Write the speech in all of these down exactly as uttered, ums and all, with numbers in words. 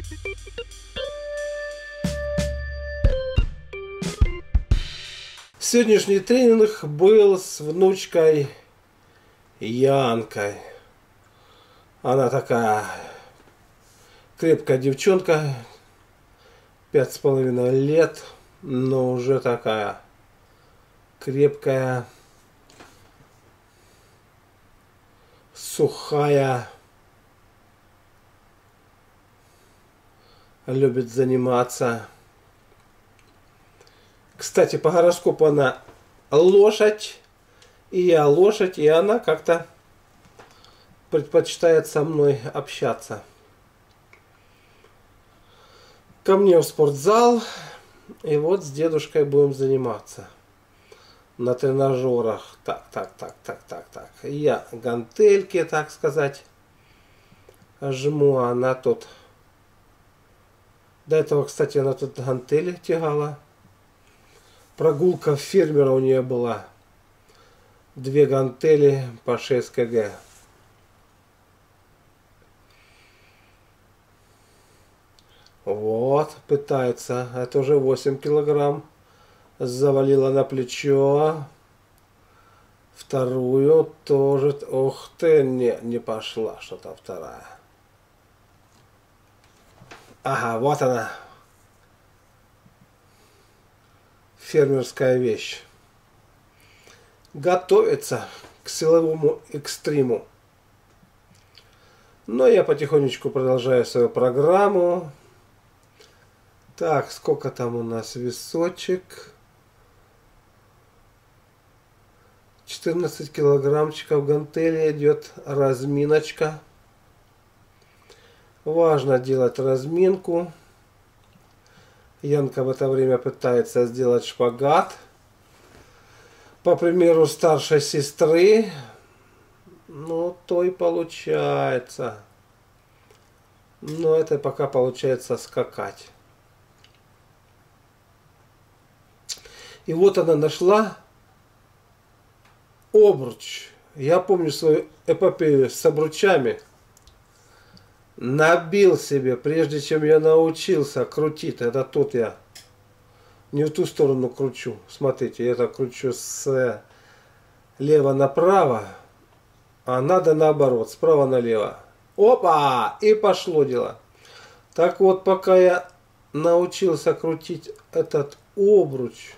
Сегодняшний тренинг был с внучкой Янкой. Она такая крепкая девчонка, пять с половиной лет, но уже такая крепкая, сухая, любит заниматься. Кстати, по гороскопу она лошадь, и я лошадь, и она как-то предпочитает со мной общаться. Ко мне в спортзал, и вот с дедушкой будем заниматься на тренажерах. Так, так, так, так, так, так. Я гантельки, так сказать, жму, а она тут... До этого, кстати, она тут гантели тягала. Прогулка фермера у нее была. Две гантели по шесть килограмм. Вот, пытается. Это уже восемь килограмм. Завалила на плечо. Вторую тоже. Ух ты, не, не пошла что-то вторая. Ага, вот она. Фермерская вещь. Готовится к силовому экстриму. Но я потихонечку продолжаю свою программу. Так, сколько там у нас весочек? четырнадцать килограммчиков гантели идет разминочка. Важно делать разминку. Янка в это время пытается сделать шпагат. По примеру старшей сестры. Ну, то и получается. Но это пока получается скакать. И вот она нашла обруч. Я помню свою эпопею с обручами. Набил себе, прежде чем я научился крутить. Это тут я не в ту сторону кручу. Смотрите, я так кручу с лево направо. А надо наоборот, справа налево. Опа! И пошло дело. Так вот, пока я научился крутить этот обруч,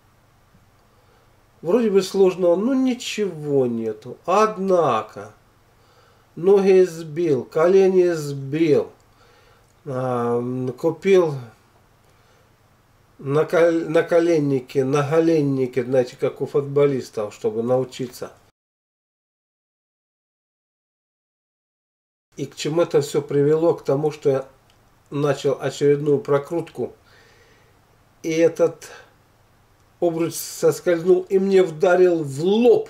вроде бы сложного, но ничего нету. Однако... Ноги сбил, колени сбил, купил наколенники, наголенники, знаете, как у футболистов, чтобы научиться. И к чему это все привело? К тому, что я начал очередную прокрутку, и этот обруч соскользнул и мне вдарил в лоб.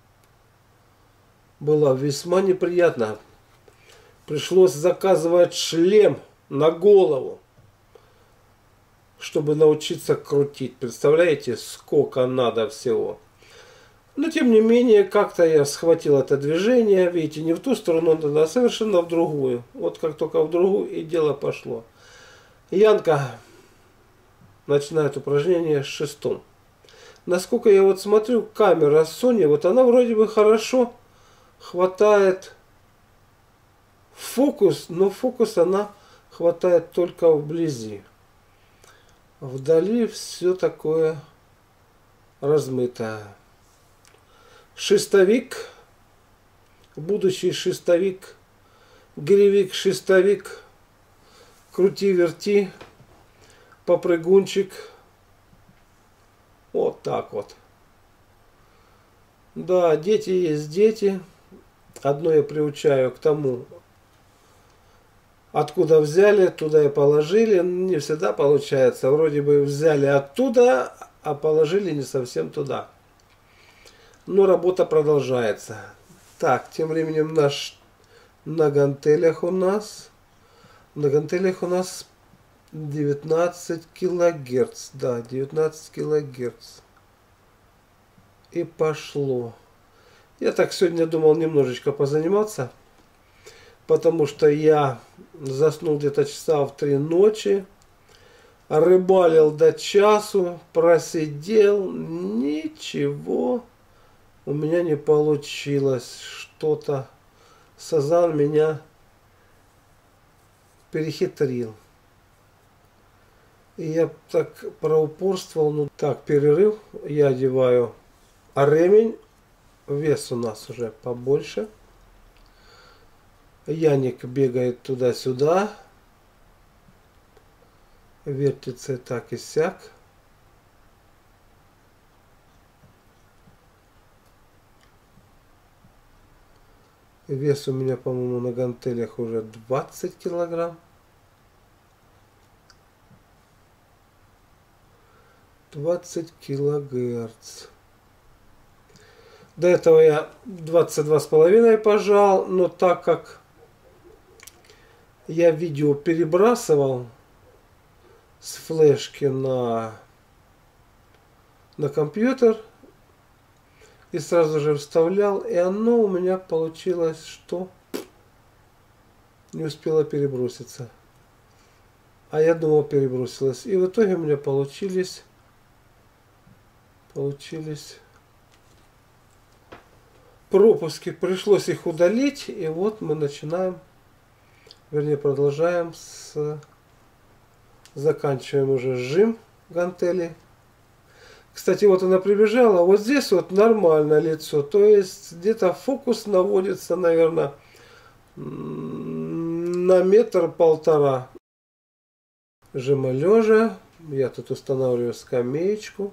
Было весьма неприятно. Пришлось заказывать шлем на голову, чтобы научиться крутить. Представляете, сколько надо всего. Но тем не менее, как-то я схватил это движение. Видите, не в ту сторону, а совершенно в другую. Вот как только в другую, и дело пошло. Янка начинает упражнение с шестом. Насколько я вот смотрю, камера Sony, вот она вроде бы хорошо хватает фокус, но фокус она хватает только вблизи. Вдали все такое размытое. Шестовик, будущий шестовик, гиревик-шестовик, крути-верти, попрыгунчик. Вот так вот. Да, дети есть дети. Одно я приучаю к тому, откуда взяли, туда и положили. Не всегда получается. Вроде бы взяли оттуда, а положили не совсем туда. Но работа продолжается. Так, тем временем наш на гантелях у нас. На гантелях у нас девятнадцать килогерц. Да, девятнадцать килогерц. И пошло. Я так сегодня думал немножечко позаниматься, потому что я Заснул где-то часа в три ночи. Рыбалил до часу. Просидел. Ничего у меня не получилось. Что-то сазан меня перехитрил. И я так проупорствовал. Ну так, перерыв. Я одеваю ремень. Вес у нас уже побольше. Яник бегает туда-сюда. Вертится так и сяк. Вес у меня, по-моему, на гантелях уже двадцать килограмм. двадцать килогерц. До этого я двадцать два с половиной пожал, но так как я видео перебрасывал с флешки на, на компьютер и сразу же вставлял, и оно у меня получилось, что не успело переброситься. А я думал, перебросилось. И в итоге у меня получились получились пропуски. Пришлось их удалить. И вот мы начинаем, вернее продолжаем с... Заканчиваем уже сжим гантели. Кстати, вот она прибежала. Вот здесь вот нормально лицо. То есть где-то фокус наводится, наверное, на метр-полтора. Жима лежа. Я тут устанавливаю скамеечку.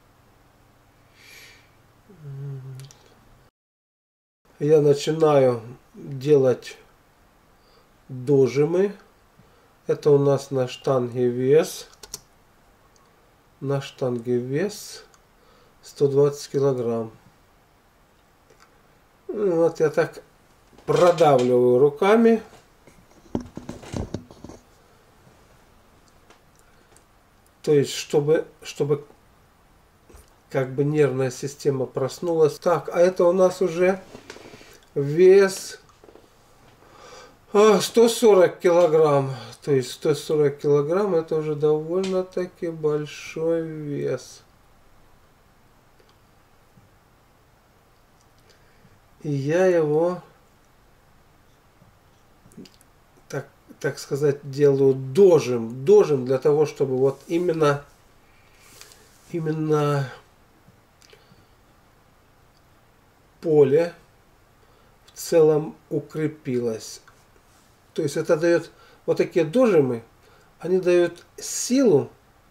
Я начинаю делать дожимы. Это у нас на штанге вес. На штанге вес сто двадцать килограмм. Вот я так продавливаю руками. То есть, чтобы, чтобы как бы нервная система проснулась. Так, а это у нас уже вес сто сорок килограмм. То есть сто сорок килограмм это уже довольно-таки большой вес. И я его, так, так сказать, делаю дожим. Дожим для того, чтобы вот именно, именно поле в целом укрепилось. То есть это дает, вот такие дожимы, они дают силу,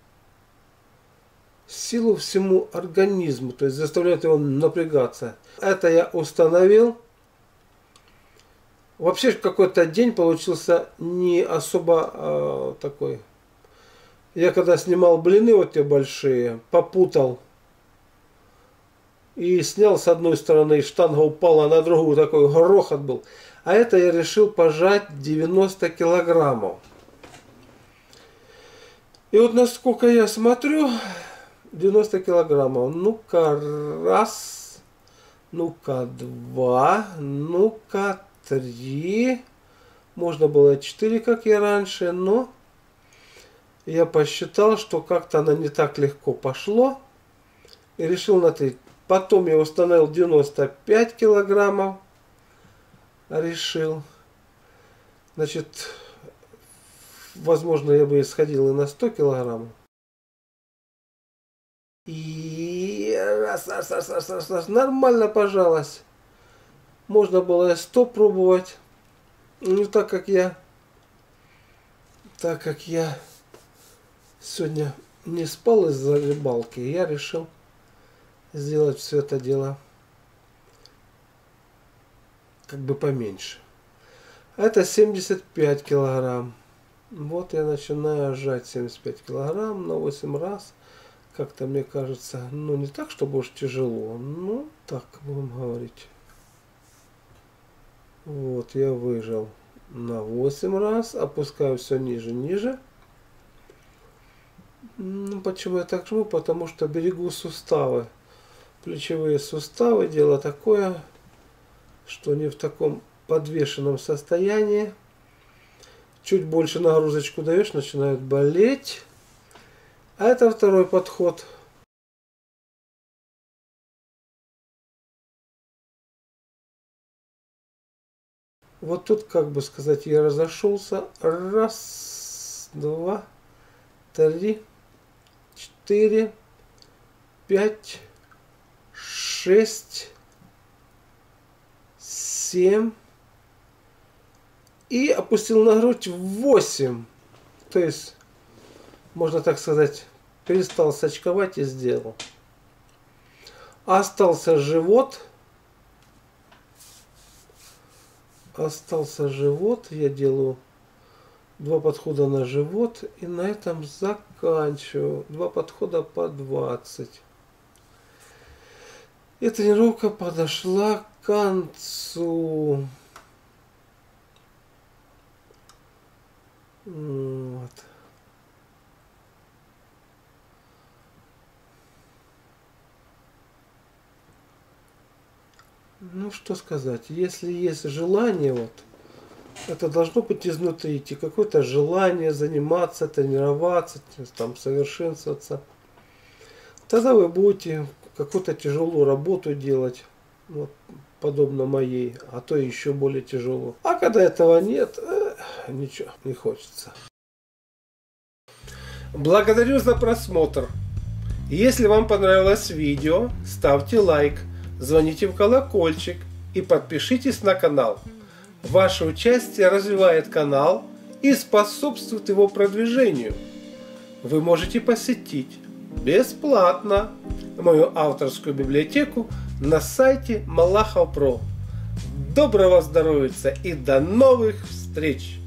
силу всему организму, то есть заставляют его напрягаться. Это я установил. Вообще какой-то день получился не особо э, такой. Я когда снимал блины вот те большие, попутал. И снял с одной стороны, штанга упала, на другую, такой грохот был. А это я решил пожать девяносто килограммов. И вот насколько я смотрю, девяносто килограммов. Ну-ка, раз, ну-ка, два, ну-ка, три. Можно было четыре, как я раньше, но я посчитал, что как-то оно не так легко пошло. И решил на три. Потом я установил девяносто пять килограммов. Решил. Значит, возможно, я бы исходил и на сто килограммов. И раз, раз, раз, раз, раз, раз, нормально пожалось. Можно было и сто пробовать. Ну, так как я, так как я сегодня не спал из-за рыбалки, я решил сделать все это дело как бы поменьше. Это семьдесят пять килограмм. Вот я начинаю сжать семьдесят пять килограмм на восемь раз. Как-то мне кажется, ну не так, чтобы уж тяжело. Ну, так будем говорить. Вот я выжал на восемь раз. Опускаю все ниже, ниже. Ну, почему я так жму? Потому что берегу суставы. Плечевые суставы. Дело такое, что они в таком подвешенном состоянии. чуть больше нагрузочку даешь, начинают болеть. А это второй подход. Вот тут, как бы сказать, я разошелся. Раз, два, три, четыре, пять, шесть, семь. И опустил на грудь восемь. То есть, можно так сказать, перестал сачковать и сделал. Остался живот. Остался живот. Я делаю два подхода на живот. И на этом заканчиваю. Два подхода по двадцать. И тренировка подошла к концу. Вот. Ну, что сказать, если есть желание, вот, это должно быть изнутри идти, какое-то желание заниматься, тренироваться, там, совершенствоваться, тогда вы будете какую-то тяжелую работу делать, вот, подобно моей, а то еще более тяжелую. А когда этого нет, э, ничего, не хочется. Благодарю за просмотр. Если вам понравилось видео, ставьте лайк, звоните в колокольчик и подпишитесь на канал. Ваше участие развивает канал и способствует его продвижению. Вы можете посетить бесплатно мою авторскую библиотеку на сайте Малахов точка про. Доброго здоровья и до новых встреч!